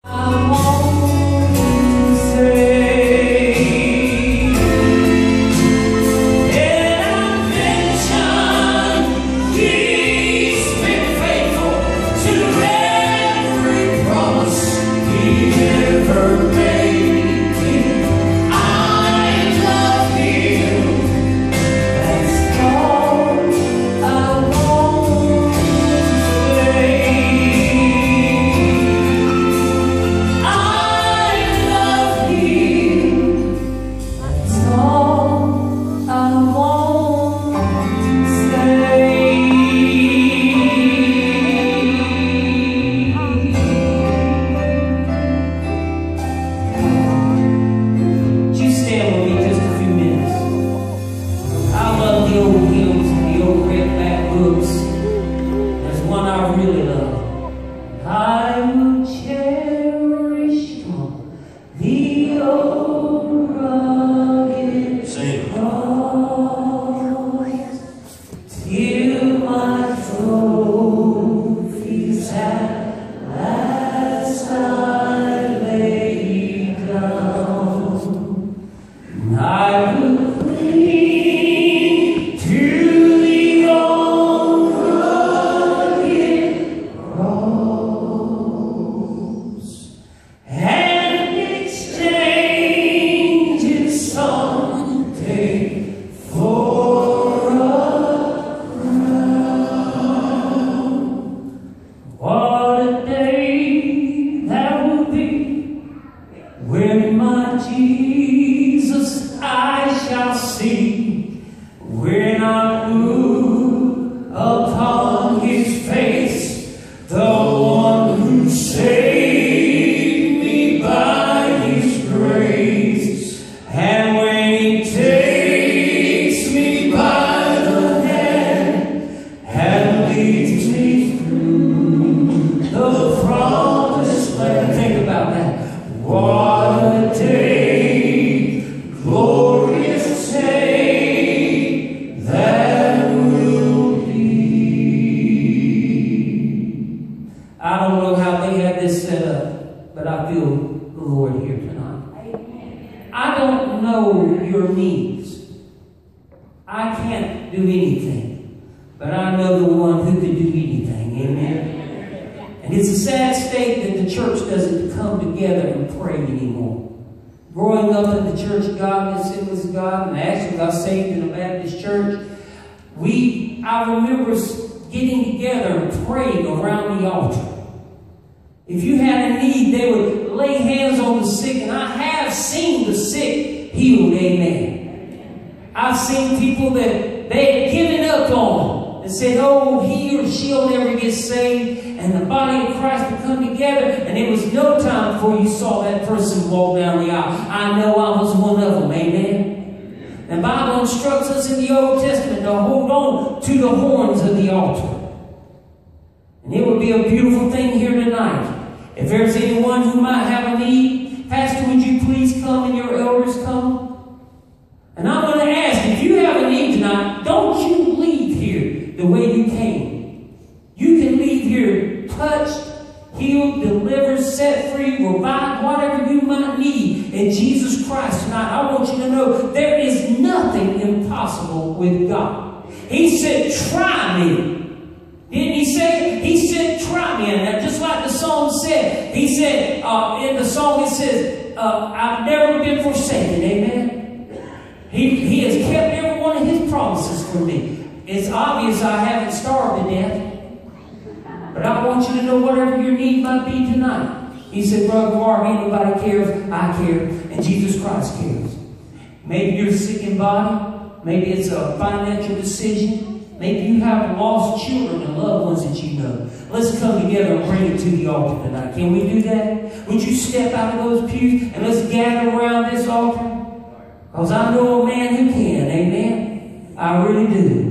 Maybe it's a financial decision. Maybe you have lost children and loved ones that you know. Let's come together and bring it to the altar tonight. Can we do that? Would you step out of those pews and let's gather around this altar? Because I know a man who can. Amen? I really do.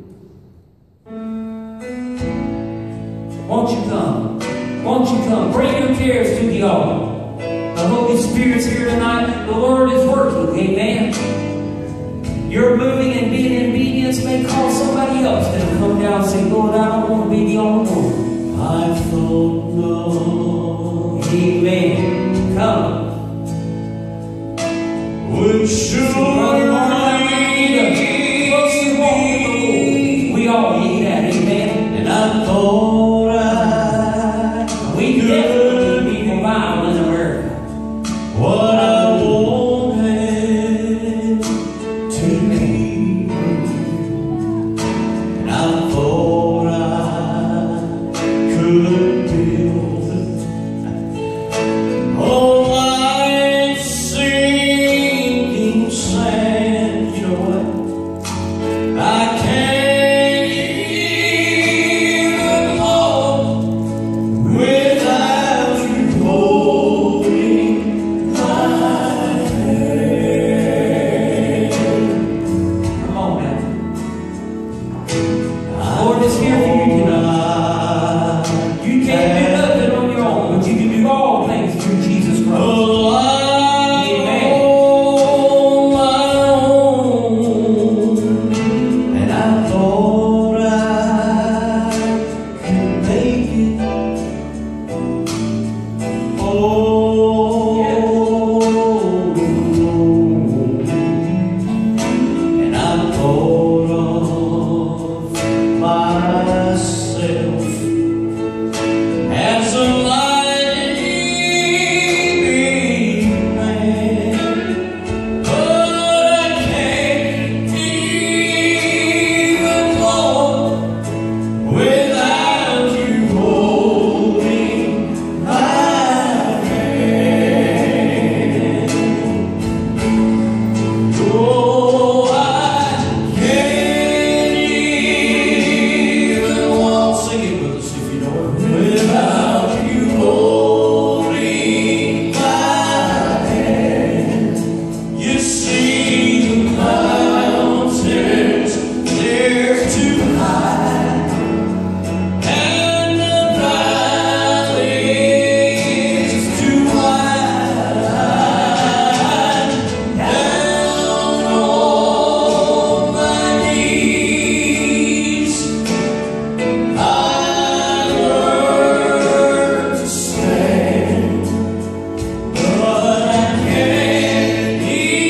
Won't you come? Won't you come? Bring your cares to the altar. The Holy Spirit's here tonight. The Lord is working. Amen? Your moving and being in obedience may cause somebody else to come down and say, Lord, I don't want to be the only one. I don't know Amen. Come. Would surely we all need that, amen. and I thought We definitely need revival in America. what I wanted to be, and I thought I could build on my sinking sand. You know what? I can't even walk without you holding my hand. Come on now. Lord is here for you tonight. You can't do nothing on your own, but you can do all things through Jesus Christ. Oh, Amen. on my own, and I thought I could make it. Oh, and I thought of myself as a mighty man, but I can't even walk without you holding my hand. Oh, I can't even walk. Sing it with us if you know it. Without you holding my hand. You see the mountains, they're too high, and the valleys too wide. Down on my knees, I learned to stand, but I can't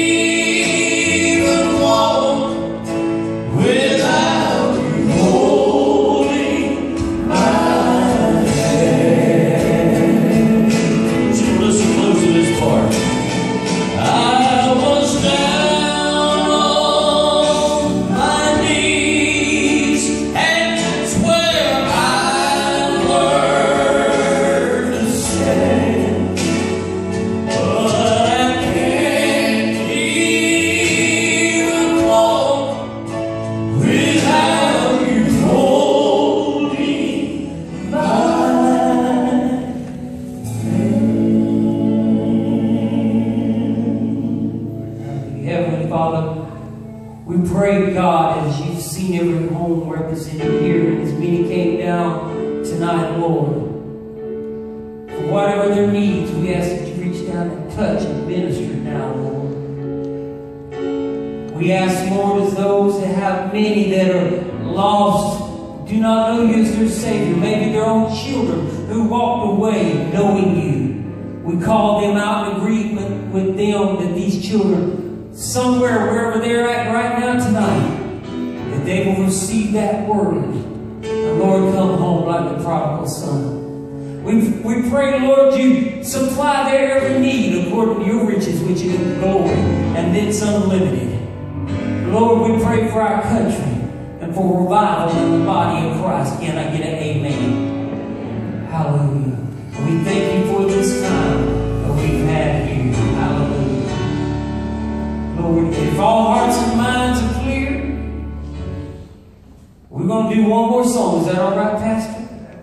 even walk without you holding my hand. So listen close to this part. I was down on my knees, and that's where I learned to stand, but I can't even walk without you holding my Heavenly Father, we pray, God, as you've seen every home represented here, and as many came down tonight, Lord, for whatever their needs, we ask that you reach down and touch and minister now, Lord. We ask, Lord, as those that have many that are lost, do not know you as their Savior, maybe their own children who walked away knowing you. We call them out in agreement with them that these children, somewhere, wherever they're at right now tonight, that they will receive that word. And Lord, come home like the prodigal son. We pray, Lord, you supply their every need according to your riches, which is in glory, and then some unlimited. Lord, we pray for our country and for revival in the body of Christ. Can I get an amen? Hallelujah. We thank you for this time that we've had here. Hallelujah. Lord, if all hearts and minds are clear, we're going to do one more song. Is that all right, Pastor?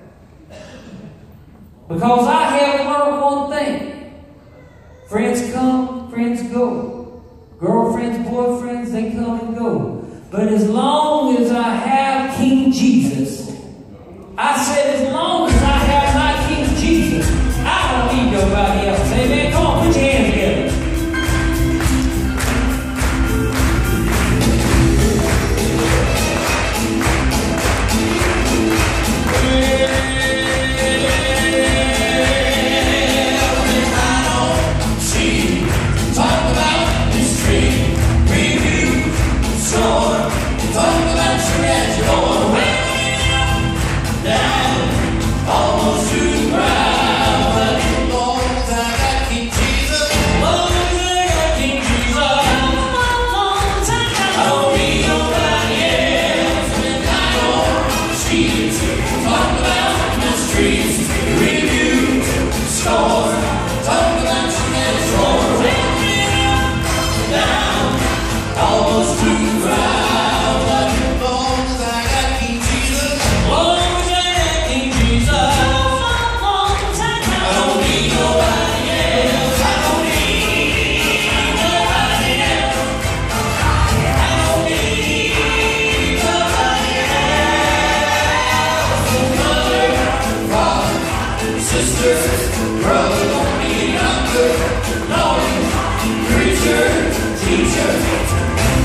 Because I have learned one thing. Friends come, friends go. Girlfriends, boyfriends, they come and go. But as long as I have King Jesus, I said as long as I have my King Jesus, I don't need nobody else. Amen. Come on, put your hands together.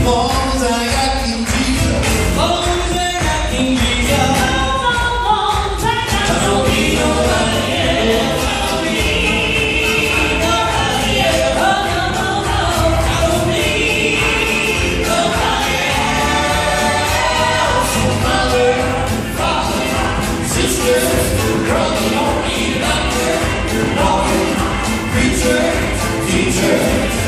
long as I got King Jesus. As long as I got King Jesus. I don't need nobody else. I don't need nobody else. Oh, no, no, no. I don't need nobody else. So mother, father, sister, brother, don't need a doctor, lawyer, preacher, teacher.